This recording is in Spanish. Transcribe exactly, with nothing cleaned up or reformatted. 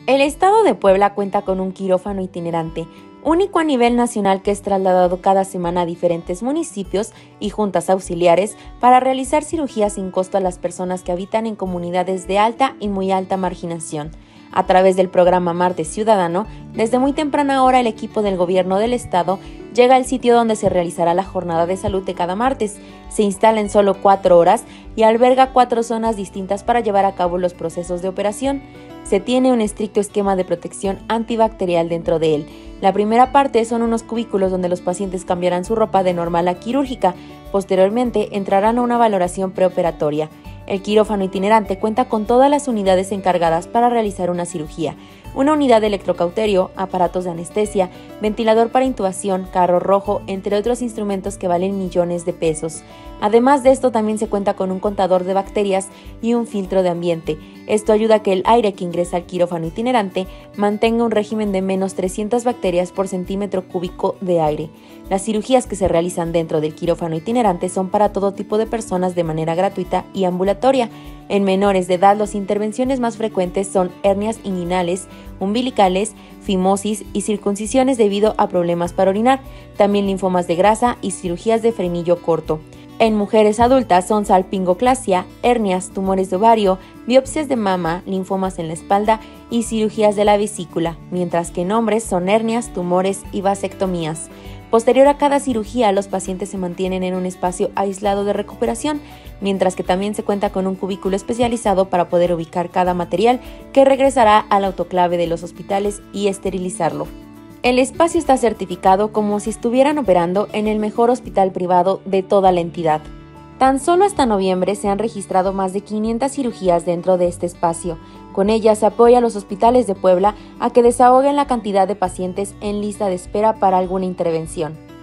El estado de Puebla cuenta con un quirófano itinerante, único a nivel nacional, que es trasladado cada semana a diferentes municipios y juntas auxiliares para realizar cirugías sin costo a las personas que habitan en comunidades de alta y muy alta marginación. A través del programa Martes Ciudadano, desde muy temprana hora el equipo del gobierno del estado llega al sitio donde se realizará la jornada de salud de cada martes. Se instala en solo cuatro horas y alberga cuatro zonas distintas para llevar a cabo los procesos de operación. Se tiene un estricto esquema de protección antibacterial dentro de él. La primera parte son unos cubículos donde los pacientes cambiarán su ropa de normal a quirúrgica. Posteriormente entrarán a una valoración preoperatoria. El quirófano itinerante cuenta con todas las unidades encargadas para realizar una cirugía: una unidad de electrocauterio, aparatos de anestesia, ventilador para intubación, carro rojo, entre otros instrumentos que valen millones de pesos. Además de esto, también se cuenta con un contador de bacterias y un filtro de ambiente. Esto ayuda a que el aire que ingresa al quirófano itinerante mantenga un régimen de menos trescientas bacterias por centímetro cúbico de aire. Las cirugías que se realizan dentro del quirófano itinerante son para todo tipo de personas de manera gratuita y ambulatoria. En menores de edad, las intervenciones más frecuentes son hernias inguinales, umbilicales, fimosis y circuncisiones debido a problemas para orinar, también linfomas de grasa y cirugías de frenillo corto. En mujeres adultas son salpingoclasia, hernias, tumores de ovario, biopsias de mama, linfomas en la espalda y cirugías de la vesícula, mientras que en hombres son hernias, tumores y vasectomías. Posterior a cada cirugía, los pacientes se mantienen en un espacio aislado de recuperación, mientras que también se cuenta con un cubículo especializado para poder ubicar cada material que regresará al autoclave de los hospitales y esterilizarlo. El espacio está certificado como si estuvieran operando en el mejor hospital privado de toda la entidad. Tan solo hasta noviembre se han registrado más de quinientas cirugías dentro de este espacio. Con ellas se apoya a los hospitales de Puebla a que desahoguen la cantidad de pacientes en lista de espera para alguna intervención.